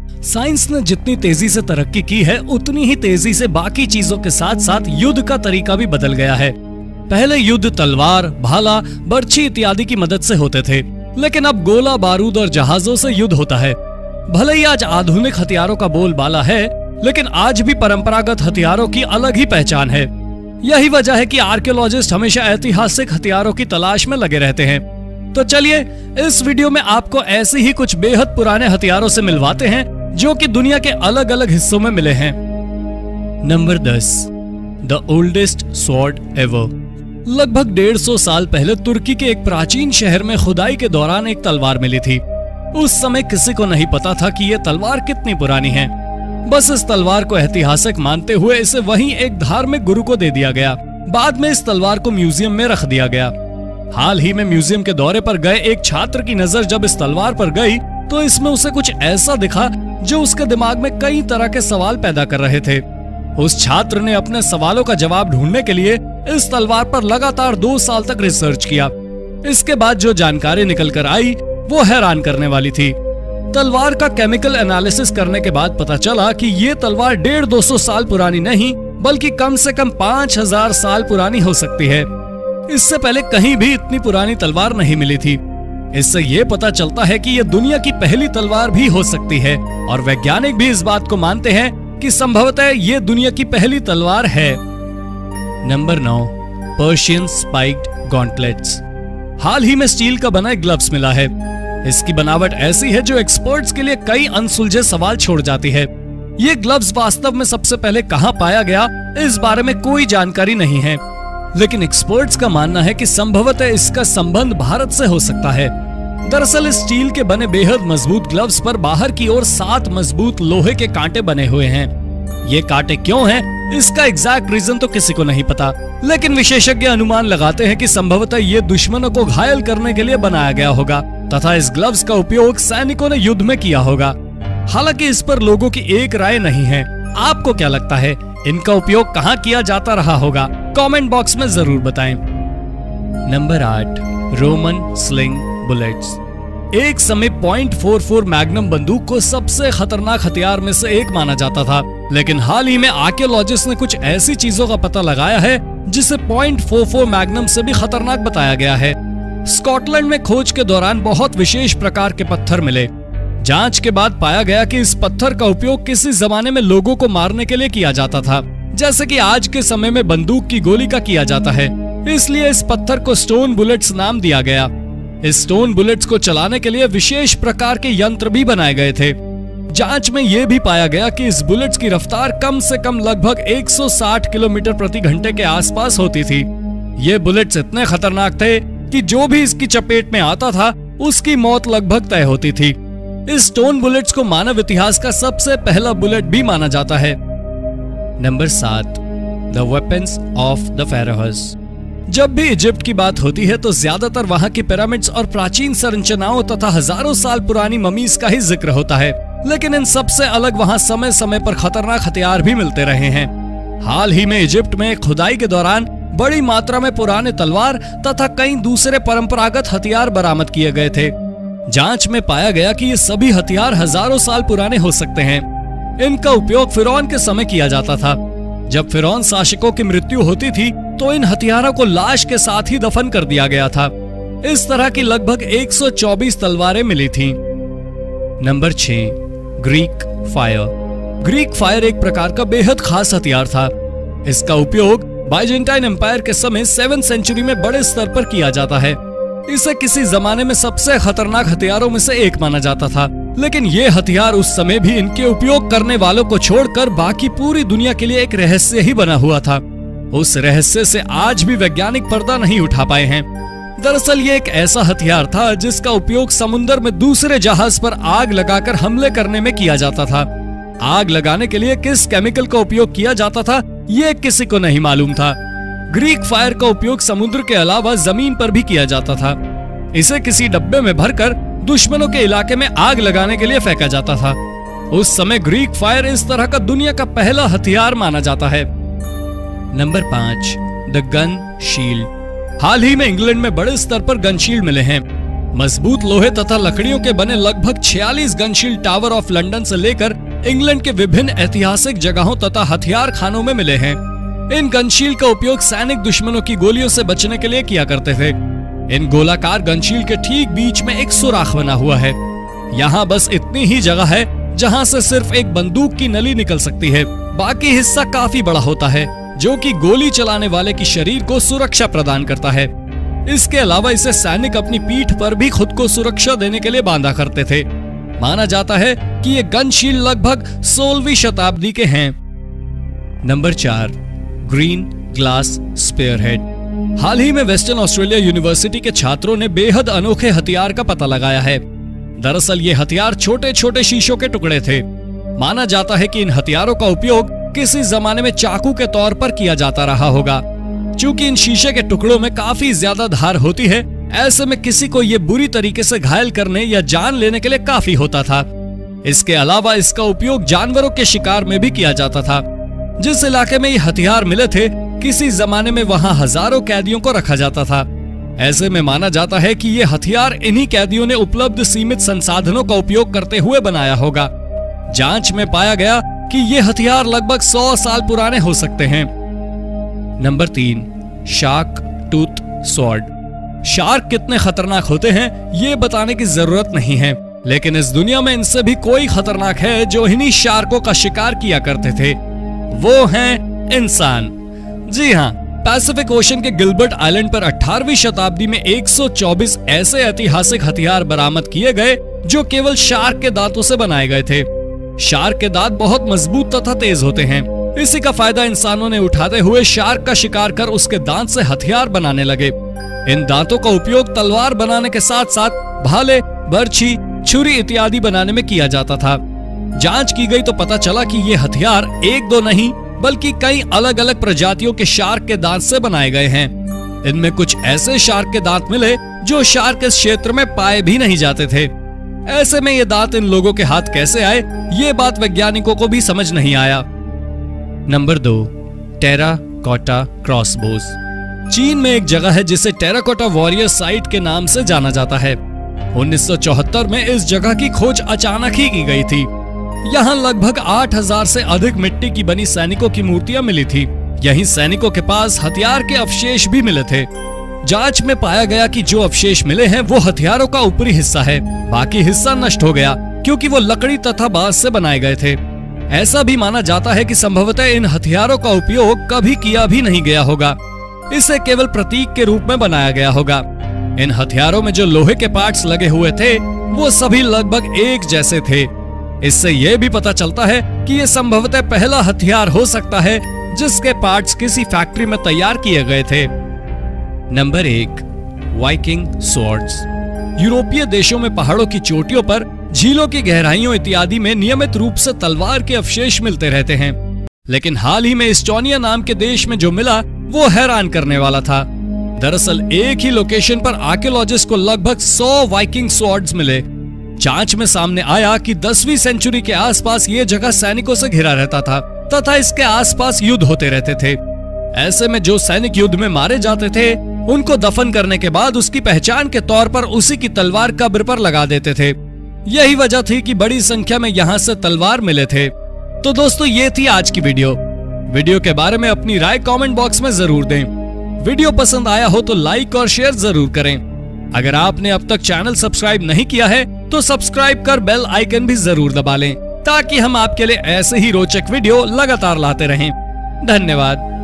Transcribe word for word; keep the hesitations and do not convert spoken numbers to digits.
Science ने जितनी तेजी से तरक्की की है उतनी ही तेजी से बाकी चीजों के साथ साथ युद्ध का तरीका भी बदल गया है। पहले युद्ध तलवार, भाला, बर्छी इत्यादि की मदद से होते थे, लेकिन अब गोला बारूद और जहाजों से युद्ध होता है। भले ही आज आधुनिक हथियारों का बोलबाला है, लेकिन आज भी परंपरागत हथियारों की अलग ही पहचान है। यही वजह है कि आर्कियोलॉजिस्ट हमेशा ऐतिहासिक हथियारों की तलाश में लगे रहते हैं। तो चलिए इस वीडियो में आपको ऐसे ही कुछ बेहद पुराने हथियारों से मिलवाते हैं जो कि दुनिया के अलग अलग हिस्सों में मिले हैं। नंबर दस, द ओल्डेस्ट स्वॉर्ड एवर। लगभग डेढ़ सौ साल पहले तुर्की के एक प्राचीन शहर में खुदाई के दौरान एक तलवार मिली थी। उस समय किसी को नहीं पता था कि ये तलवार कितनी पुरानी है। बस इस तलवार को ऐतिहासिक मानते हुए इसे वहीं एक धार्मिक गुरु को दे दिया गया। बाद में इस तलवार को म्यूजियम में रख दिया गया। हाल ही में म्यूजियम के दौरे पर गए एक छात्र की नजर जब इस तलवार पर गई तो इसमें उसे कुछ ऐसा दिखा जो उसके दिमाग में कई तरह के सवाल पैदा कर रहे थे। उस छात्र ने अपने सवालों का जवाब ढूंढने के लिए इस तलवार पर लगातार दो साल तक रिसर्च किया। इसके बाद जो जानकारी निकल कर आई वो हैरान करने वाली थी। तलवार का केमिकल एनालिसिस करने के बाद पता चला कि ये तलवार डेढ़ दो सौ साल पुरानी नहीं बल्कि कम से कम पांच हजार साल पुरानी हो सकती है। इससे पहले कहीं भी इतनी पुरानी तलवार नहीं मिली थी। इससे ये पता चलता है कि ये दुनिया की पहली तलवार भी हो सकती है और वैज्ञानिक भी इस बात को मानते हैं कि संभवतः ये दुनिया की पहली तलवार है। नंबर नौ, पर्शियन स्पाइक्ड गॉन्टलेट्स। हाल ही में स्टील का बना एक ग्लव्स मिला है। इसकी बनावट ऐसी है जो एक्सपर्ट्स के लिए कई अनसुलझे सवाल छोड़ जाती है। ये ग्लव्स वास्तव में सबसे पहले कहां पाया गया इस बारे में कोई जानकारी नहीं है, लेकिन एक्सपर्ट्स का मानना है कि संभवतः इसका संबंध भारत से हो सकता है। दरअसल इस स्टील के बने बेहद मजबूत ग्लव्स पर बाहर की ओर सात मजबूत लोहे के कांटे बने हुए हैं। ये कांटे क्यों हैं, इसका एग्जैक्ट रीजन तो किसी को नहीं पता, लेकिन विशेषज्ञ अनुमान लगाते हैं कि संभवतः ये दुश्मनों को घायल करने के लिए बनाया गया होगा तथा इस ग्लव्स का उपयोग सैनिकों ने युद्ध में किया होगा। हालांकि इस पर लोगों की एक राय नहीं है। आपको क्या लगता है, इनका उपयोग कहाँ किया जाता रहा होगा? कमेंट बॉक्स में जरूर बताएं। नंबर आठ, रोमन स्लिंग बुलेट्स। एक समय पॉइंट फोर फोर मैग्नम बंदूक को सबसे खतरनाक हथियार में से एक माना जाता था, लेकिन हाल ही में आर्कियोलॉजिस्ट ने कुछ ऐसी चीजों का पता लगाया है जिसे पॉइंट फोर फोर मैग्नम से भी खतरनाक बताया गया है। स्कॉटलैंड में खोज के दौरान बहुत विशेष प्रकार के पत्थर मिले। जांच के बाद पाया गया कि इस पत्थर का उपयोग किसी जमाने में लोगों को मारने के लिए किया जाता था, जैसे कि आज के समय में बंदूक की गोली का किया जाता है। इसलिए इस पत्थर को स्टोन बुलेट्स नाम दिया गया। इस स्टोन बुलेट्स को चलाने के लिए विशेष प्रकार के यंत्र भी बनाए गए थे। जांच में यह भी पाया गया कि इस बुलेट्स की रफ्तार कम से कम लगभग एक सौ साठ किलोमीटर प्रति घंटे के आसपास होती थी। ये बुलेट्स इतने खतरनाक थे कि जो भी इसकी चपेट में आता था उसकी मौत लगभग तय होती थी। इस स्टोन बुलेट्स को मानव इतिहास का सबसे पहला बुलेट भी माना जाता है। नंबर सात, the weapons of the pharaohs. जब भी इजिप्ट की बात होती है तो ज्यादातर वहां की पिरामिड्स और प्राचीन संरचनाओं तथा हजारों साल पुरानी ममीज का ही जिक्र होता है, लेकिन इन सबसे अलग वहां समय समय पर खतरनाक हथियार भी मिलते रहे हैं। हाल ही में इजिप्ट में खुदाई के दौरान बड़ी मात्रा में पुराने तलवार तथा कई दूसरे परंपरागत हथियार बरामद किए गए थे। जांच में पाया गया कि ये सभी हथियार हजारों साल पुराने हो सकते हैं। इनका उपयोग फिरौन के समय किया जाता था। जब फिरौन शासकों की मृत्यु होती थी तो इन हथियारों को लाश के साथ ही दफन कर दिया गया था। इस तरह की लगभग एक सौ चौबीस तलवारें मिली थीं। नंबर छह, ग्रीक फायर। ग्रीक फायर एक प्रकार का बेहद खास हथियार था। इसका उपयोग बाइजेंटाइन एम्पायर के समय सेवन सेंचुरी में बड़े स्तर पर किया जाता है। इसे किसी जमाने में सबसे खतरनाक हथियारों में से एक माना जाता था, लेकिन ये हथियार उस समय भी इनके उपयोग करने वालों को छोड़कर बाकी पूरी दुनिया के लिए एक रहस्य ही बना हुआ था। उस रहस्य से आज भी वैज्ञानिक पर्दा नहीं उठा पाए हैं। दरअसल ये एक ऐसा हथियार था जिसका उपयोग समुद्र में दूसरे जहाज पर आग लगाकर हमले करने में किया जाता था। आग लगाने के लिए किस केमिकल का उपयोग किया जाता था ये किसी को नहीं मालूम था। ग्रीक फायर का उपयोग समुद्र के अलावा जमीन पर भी किया जाता था। इसे किसी डब्बे में भरकर दुश्मनों के इलाके में आग लगाने के लिए फेंका जाता था। उस समय ग्रीक फायर इस तरह का दुनिया का पहला हथियार माना जाता है। नंबर पाँच, द गन शील्ड। हाल ही में इंग्लैंड में बड़े स्तर पर गन शील्ड मिले हैं। मजबूत लोहे तथा लकड़ियों के बने लगभग छियालीस गनशील टावर ऑफ लंदन से लेकर इंग्लैंड के विभिन्न ऐतिहासिक जगहों तथा हथियार खानों में मिले हैं। इन गनशील का उपयोग सैनिक दुश्मनों की गोलियों से बचने के लिए किया करते थे। इन गोलाकार गनशील के ठीक बीच में एक सुराख बना हुआ है। यहाँ बस इतनी ही जगह है जहाँ से सिर्फ एक बंदूक की नली निकल सकती है। बाकी हिस्सा काफी बड़ा होता है, जो कि गोली चलाने वाले की शरीर को सुरक्षा प्रदान करता है। इसके अलावा इसे सैनिक अपनी पीठ पर भी खुद को सुरक्षा देने के लिए बांधा करते थे। माना जाता है कि ये गनशील लगभग सोलहवीं शताब्दी के हैं। नंबर चार, ग्रीन ग्लास स्पीयरहेड। हाल ही में वेस्टर्न ऑस्ट्रेलिया यूनिवर्सिटी के छात्रों ने बेहद अनोखे हथियार का पता लगाया है। दरअसल ये हथियार छोटे छोटे शीशों के टुकड़े थे। माना जाता है कि इन हथियारों का उपयोग किसी जमाने में चाकू के तौर पर किया जाता रहा होगा। चूंकि इन शीशे के टुकड़ों में काफी ज्यादा धार होती है, ऐसे में किसी को ये बुरी तरीके से घायल करने या जान लेने के लिए काफी होता था। इसके अलावा इसका उपयोग जानवरों के शिकार में भी किया जाता था। जिस इलाके में ये हथियार मिले थे, किसी जमाने में वहां हजारों कैदियों को रखा जाता था। ऐसे में माना जाता है कि ये हथियार इन्हीं कैदियों ने उपलब्ध सीमित संसाधनों का उपयोग करते हुए बनाया होगा। जांच में पाया गया कि ये हथियार लगभग सौ साल पुराने हो सकते हैं। नंबर तीन, शार्क टूथ स्वॉर्ड। शार्क कितने खतरनाक होते हैं ये बताने की जरूरत नहीं है, लेकिन इस दुनिया में इनसे भी कोई खतरनाक है जो इन्हीं शार्कों का शिकार किया करते थे। वो हैं इंसान। जी हाँ, पैसिफिक ओशन के गिलबर्ट आइलैंड पर अठारहवीं शताब्दी में एक सौ चौबीस ऐसे ऐतिहासिक हथियार बरामद किए गए जो केवल शार्क के दांतों से बनाए गए थे। शार्क के दांत बहुत मजबूत तथा तेज होते हैं। इसी का फायदा इंसानों ने उठाते हुए शार्क का शिकार कर उसके दांत से हथियार बनाने लगे। इन दांतों का उपयोग तलवार बनाने के साथ साथ भाले, बर्छी, छुरी इत्यादि बनाने में किया जाता था। जांच की गई तो पता चला कि ये हथियार एक दो नहीं बल्कि कई अलग अलग प्रजातियों के शार्क के दांत से बनाए गए हैं। इनमें कुछ ऐसे शार्क के दांत मिले जो शार्क इस क्षेत्र में पाए भी नहीं जाते थे। ऐसे में ये दांत इन लोगों के हाथ कैसे आए, ये बात वैज्ञानिकों को भी समझ नहीं आया। नंबर दो, टेराकोटा क्रॉसबोज। चीन में एक जगह है जिसे टेराकोटा वॉरियर साइट के नाम से जाना जाता है। उन्नीस सौ चौहत्तर में इस जगह की खोज अचानक ही की गई थी। यहाँ लगभग आठ हज़ार से अधिक मिट्टी की बनी सैनिकों की मूर्तियां मिली थी। यहीं सैनिकों के पास हथियार के अवशेष भी मिले थे। जांच में पाया गया कि जो अवशेष मिले हैं वो हथियारों का ऊपरी हिस्सा है, बाकी हिस्सा नष्ट हो गया क्योंकि वो लकड़ी तथा बांस से बनाए गए थे। ऐसा भी माना जाता है कि संभवतः इन हथियारों का उपयोग कभी किया भी नहीं गया होगा। इसे केवल प्रतीक के रूप में बनाया गया होगा। इन हथियारों में जो लोहे के पार्ट्स लगे हुए थे वो सभी लगभग एक जैसे थे। इससे यह भी पता चलता है कि ये संभवतः पहला हथियार हो सकता है जिसके पार्ट्स किसी फैक्ट्री में तैयार किए गए थे। नंबर एक, वाइकिंग स्वॉर्ड्स। यूरोपीय देशों में पहाड़ों की चोटियों पर, झीलों की गहराइयों इत्यादि में नियमित रूप से तलवार के अवशेष मिलते रहते हैं। लेकिन हाल ही में इस्टोनिया नाम के देश में जो मिला वो हैरान करने वाला था। दरअसल एक ही लोकेशन पर आर्कियोलॉजिस्ट को लगभग सौ वाइकिंग स्वॉर्ड्स मिले। जांच में सामने आया कि दसवीं सेंचुरी के आसपास ये जगह सैनिकों से घिरा रहता था तथा इसके आसपास युद्ध होते रहते थे। ऐसे में जो सैनिक युद्ध में मारे जाते थे उनको दफन करने के बाद उसकी पहचान के तौर पर उसी की तलवार कब्र पर लगा देते थे। यही वजह थी कि बड़ी संख्या में यहाँ से तलवार मिले थे। तो दोस्तों, ये थी आज की वीडियो। वीडियो के बारे में अपनी राय कमेंट बॉक्स में जरूर दें। वीडियो पसंद आया हो तो लाइक और शेयर जरूर करें। अगर आपने अब तक चैनल सब्सक्राइब नहीं किया है तो सब्सक्राइब कर बेल आइकन भी जरूर दबा लें ताकि हम आपके लिए ऐसे ही रोचक वीडियो लगातार लाते रहें। धन्यवाद।